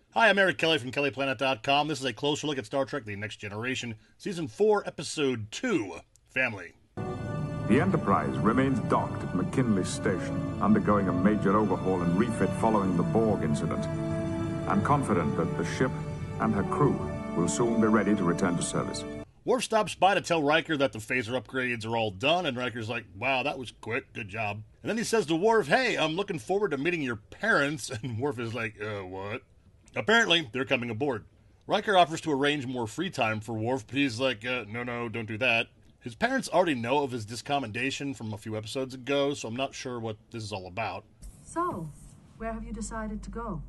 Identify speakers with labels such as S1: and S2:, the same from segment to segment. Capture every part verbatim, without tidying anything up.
S1: Hi, I'm Eric Kelly from Kelly Planet dot com. This is a closer look at Star Trek The Next Generation, Season four, Episode two, Family.
S2: The Enterprise remains docked at McKinley Station, undergoing a major overhaul and refit following the Borg incident. I'm confident that the ship and her crew will soon be ready to return to service.
S1: Worf stops by to tell Riker that the phaser upgrades are all done, and Riker's like, wow, that was quick, good job. And then he says to Worf, hey, I'm looking forward to meeting your parents, and Worf is like, uh, what? Apparently, they're coming aboard. Riker offers to arrange more free time for Worf, but he's like, uh, no, no, don't do that. His parents already know of his discommendation from a few episodes ago, so I'm not sure what this is all about.
S3: So, where have you decided to go?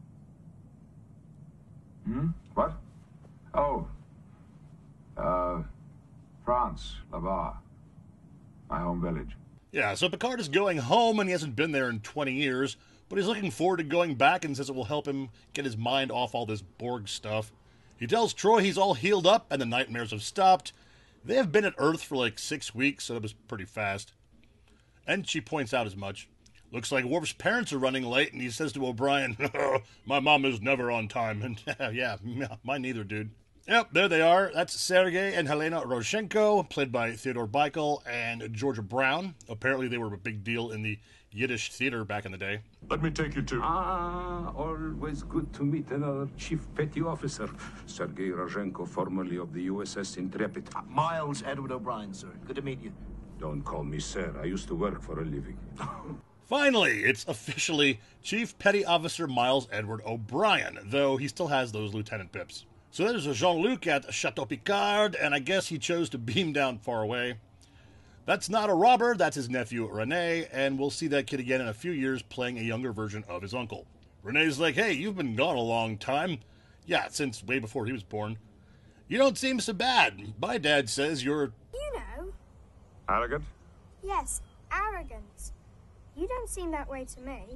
S4: Hmm? What? Oh. Uh, France, là-bas. My home village.
S1: Yeah, so Picard is going home, and he hasn't been there in twenty years, but he's looking forward to going back and says it will help him get his mind off all this Borg stuff. He tells Troy he's all healed up and the nightmares have stopped. They have been at Earth for like six weeks, so that was pretty fast. And she points out as much. Looks like Worf's parents are running late, and he says to O'Brien, my mom is never on time. And yeah, mine neither, dude. Yep, there they are. That's Sergei and Helena Rozhenko, played by Theodore Beichel and Georgia Brown. Apparently they were a big deal in the Yiddish theater back in the day.
S5: Let me take you to...
S6: Ah, always good to meet another chief petty officer. Sergei Rozhenko, formerly of the U S S Intrepid.
S7: Uh, Miles Edward O'Brien, sir. Good to meet you.
S6: Don't call me sir. I used to work for a living.
S1: Finally, it's officially Chief Petty Officer Miles Edward O'Brien, though he still has those lieutenant pips. So there's a Jean-Luc at Chateau Picard, and I guess he chose to beam down far away. That's not a robber, that's his nephew Rene, and we'll see that kid again in a few years playing a younger version of his uncle. Rene's like, hey, you've been gone a long time. Yeah, since way before he was born. You don't seem so bad. My dad says you're...
S8: You know.
S2: Arrogant?
S8: Yes, arrogant. You don't seem that way to me.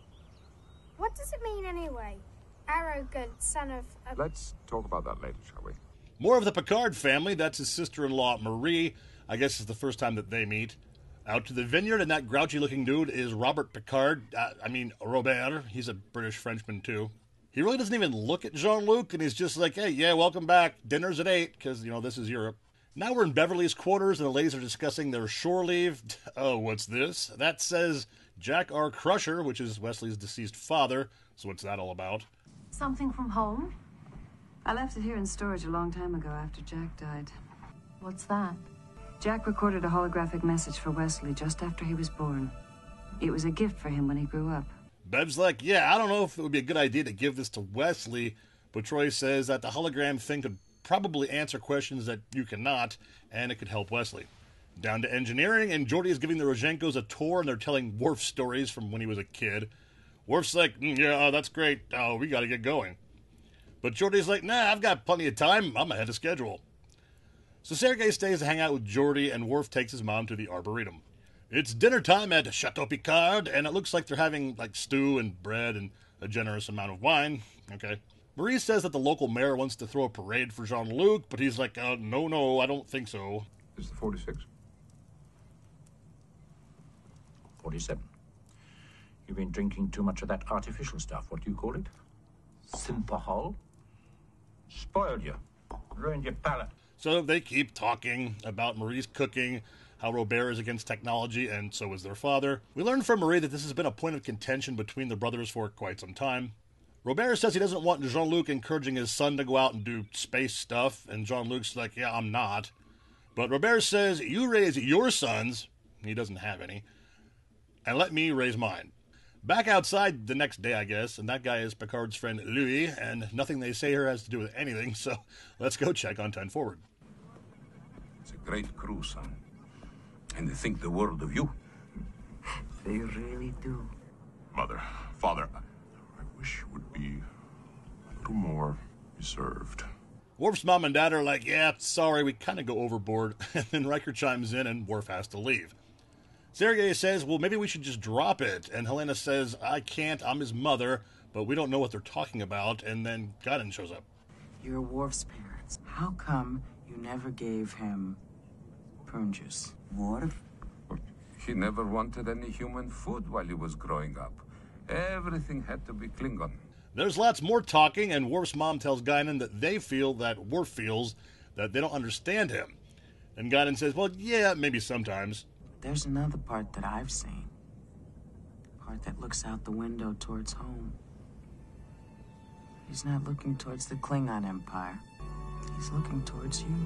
S8: What does it mean anyway? Arrogant son of a...
S2: Let's talk about that later, shall we?
S1: More of the Picard family. That's his sister-in-law, Marie. I guess it's the first time that they meet. Out to the vineyard, and that grouchy-looking dude is Robert Picard. Uh, I mean, Robert. He's a British Frenchman, too. He really doesn't even look at Jean-Luc, and he's just like, hey, yeah, welcome back. Dinner's at eight, because, you know, this is Europe. Now we're in Beverly's quarters, and the ladies are discussing their shore leave. Oh, what's this? That says Jack R. Crusher, which is Wesley's deceased father. So what's that all about?
S3: Something from home?
S9: I left it here in storage a long time ago after Jack died.
S3: What's that?
S9: Jack recorded a holographic message for Wesley just after he was born. It was a gift for him when he grew up.
S1: Bev's like, yeah, I don't know if it would be a good idea to give this to Wesley, but Troy says that the hologram thing could probably answer questions that you cannot, and it could help Wesley. Down to engineering, and Geordi is giving the Rozhenkos a tour, and they're telling Worf stories from when he was a kid. Worf's like, mm, yeah, uh, that's great. Oh, we got to get going. But Geordi's like, nah, I've got plenty of time. I'm ahead of schedule. So Sergei stays to hang out with Geordi, and Worf takes his mom to the Arboretum. It's dinner time at Chateau Picard, and it looks like they're having, like, stew and bread and a generous amount of wine. Okay. Marie says that the local mayor wants to throw a parade for Jean-Luc, but he's like, uh, no, no, I don't think so.
S4: It's the forty-six.
S7: forty-seven. You've been drinking too much of that artificial stuff. What do you call it? Synthahol? Spoiled you. Ruined your palate.
S1: So they keep talking about Marie's cooking, how Robert is against technology, and so is their father. We learn from Marie that this has been a point of contention between the brothers for quite some time. Robert says he doesn't want Jean-Luc encouraging his son to go out and do space stuff, and Jean-Luc's like, yeah, I'm not. But Robert says, you raise your sons, he doesn't have any, and let me raise mine. Back outside the next day, I guess, and that guy is Picard's friend Louis, and nothing they say here has to do with anything, so let's go check on ten forward.
S6: It's a great crew, son. And they think the world of you.
S9: They really do.
S5: Mother, Father, I wish it would be a little more reserved.
S1: Worf's mom and dad are like, yeah, sorry, we kind of go overboard, and then Riker chimes in, and Worf has to leave. Sergei says, well, maybe we should just drop it. And Helena says, I can't, I'm his mother, but we don't know what they're talking about. And then Godin shows up.
S10: You're Worf's parents. How come you never gave him prune juice?
S6: Worf? He never wanted any human food while he was growing up. Everything had to be Klingon.
S1: There's lots more talking, and Worf's mom tells Guinan that they feel that Worf feels that they don't understand him. And Guinan says, well, yeah, maybe sometimes.
S10: There's another part that I've seen. The part that looks out the window towards home. He's not looking towards the Klingon Empire. He's looking towards you.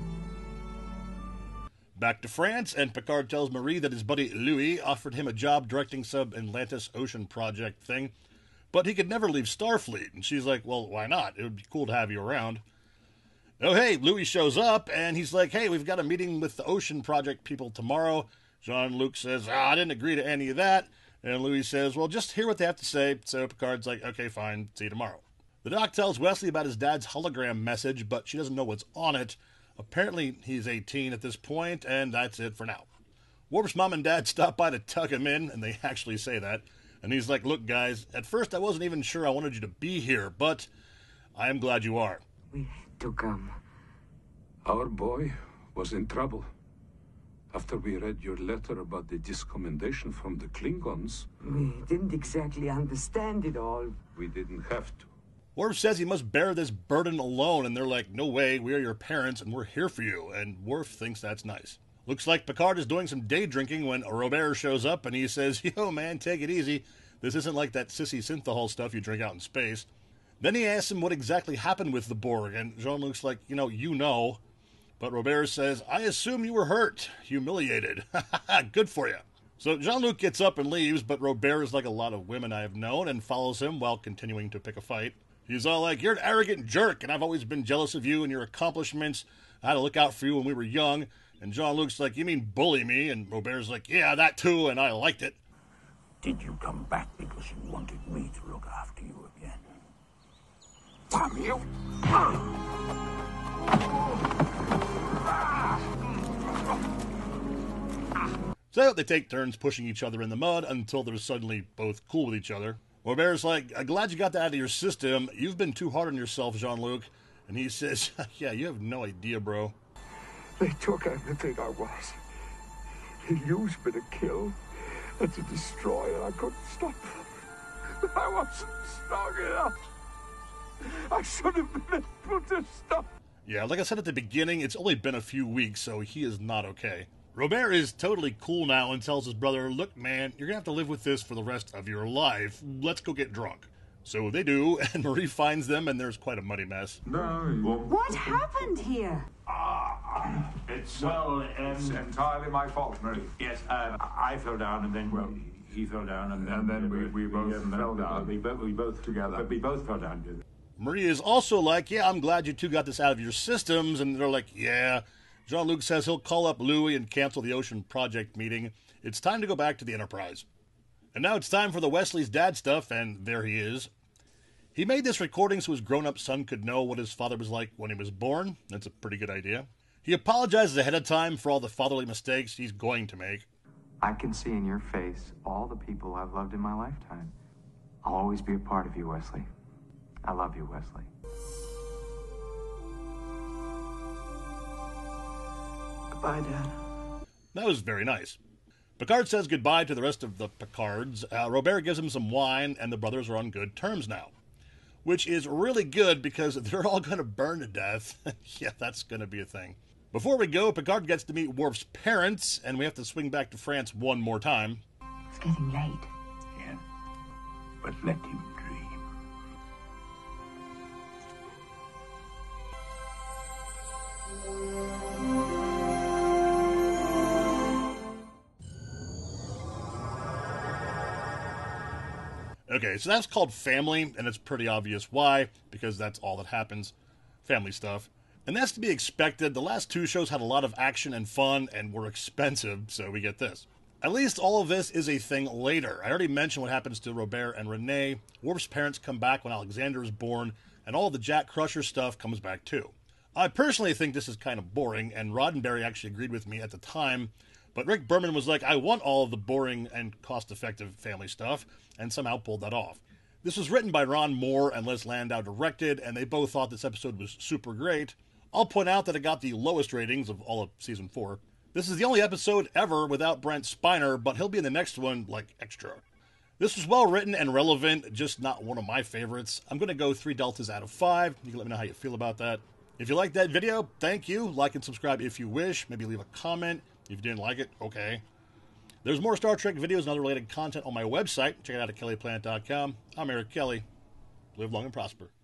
S1: Back to France, and Picard tells Marie that his buddy Louis offered him a job directing some Atlantis Ocean Project thing, but he could never leave Starfleet. And she's like, well, why not? It would be cool to have you around. Oh, hey, Louis shows up, and he's like, hey, we've got a meeting with the Ocean Project people tomorrow. Jean-Luc says, oh, I didn't agree to any of that. And Louis says, well, just hear what they have to say. So Picard's like, okay, fine, see you tomorrow. The doc tells Wesley about his dad's hologram message, but she doesn't know what's on it. Apparently, he's eighteen at this point, and that's it for now. Worf's mom and dad stop by to tuck him in, and they actually say that. And he's like, look, guys, at first I wasn't even sure I wanted you to be here, but I am glad you are.
S9: We had to come.
S6: Our boy was in trouble. After we read your letter about the discommendation from the Klingons.
S11: We didn't exactly understand it all.
S6: We didn't have to.
S1: Worf says he must bear this burden alone, and they're like, no way, we are your parents, and we're here for you. And Worf thinks that's nice. Looks like Picard is doing some day drinking when Robert shows up, and he says, yo, man, take it easy. This isn't like that sissy synthahol stuff you drink out in space. Then he asks him what exactly happened with the Borg, and Jean-Luc's like, you know, you know. But Robert says, I assume you were hurt, humiliated. Good for you. So Jean-Luc gets up and leaves, but Robert is like a lot of women I have known and follows him while continuing to pick a fight. He's all like, you're an arrogant jerk, and I've always been jealous of you and your accomplishments. I had to look out for you when we were young. And Jean-Luc's like, you mean bully me? And Robert's like, yeah, that too, and I liked it.
S7: Did you come back because you wanted me to look after you again? Damn you!
S1: So they take turns pushing each other in the mud until they're suddenly both cool with each other. Robert's like, I'm glad you got that out of your system. You've been too hard on yourself, Jean-Luc. And he says, yeah, you have no idea, bro.
S12: They took everything I was. He used me to kill and to destroy, and I couldn't stop them. I wasn't strong enough. I should have been able to stop.
S1: Yeah, like I said at the beginning, it's only been a few weeks, so he is not okay. Robert is totally cool now and tells his brother, look, man, you're going to have to live with this for the rest of your life. Let's go get drunk. So they do, and Marie finds them, and there's quite a muddy mess.
S4: No.
S9: What happened here?
S7: Ah, it's, well, um,
S4: it's entirely my fault, Marie.
S7: Yes, uh, I fell down, and then well, he fell down, and then,
S4: and then we, we, we both
S7: um,
S4: fell down.
S7: We both, we both
S4: together.
S7: But we both fell down together.
S1: Marie is also like, yeah, I'm glad you two got this out of your systems, and they're like, yeah. Jean-Luc says he'll call up Louis and cancel the Ocean Project meeting. It's time to go back to the Enterprise. And now it's time for the Wesley's dad stuff, and there he is. He made this recording so his grown-up son could know what his father was like when he was born. That's a pretty good idea. He apologizes ahead of time for all the fatherly mistakes he's going to make.
S13: I can see in your face all the people I've loved in my lifetime. I'll always be a part of you, Wesley. I love you, Wesley.
S11: Goodbye, Dad.
S1: That was very nice. Picard says goodbye to the rest of the Picards. Uh, Robert gives him some wine, and the brothers are on good terms now. Which is really good because they're all going to burn to death. Yeah, that's going to be a thing. Before we go, Picard gets to meet Worf's parents, and we have to swing back to France one more time.
S9: It's getting late.
S7: Yeah, but let him dream.
S1: Okay, so that's called family, and it's pretty obvious why, because that's all that happens. Family stuff. And that's to be expected. The last two shows had a lot of action and fun, and were expensive, so we get this. At least all of this is a thing later. I already mentioned what happens to Robert and Renee. Worf's parents come back when Alexander is born, and all the Jack Crusher stuff comes back too. I personally think this is kind of boring, and Roddenberry actually agreed with me at the time, but Rick Berman was like, I want all of the boring and cost-effective family stuff, and somehow pulled that off. This was written by Ron Moore and Les Landau directed, and they both thought this episode was super great. I'll point out that it got the lowest ratings of all of Season four. This is the only episode ever without Brent Spiner, but he'll be in the next one, like, extra. This was well written and relevant, just not one of my favorites. I'm going to go three deltas out of five. You can let me know how you feel about that. If you liked that video, thank you. Like and subscribe if you wish. Maybe leave a comment. If you didn't like it, okay. There's more Star Trek videos and other related content on my website. Check it out at kelly planet dot com. I'm Eric Kelly. Live long and prosper.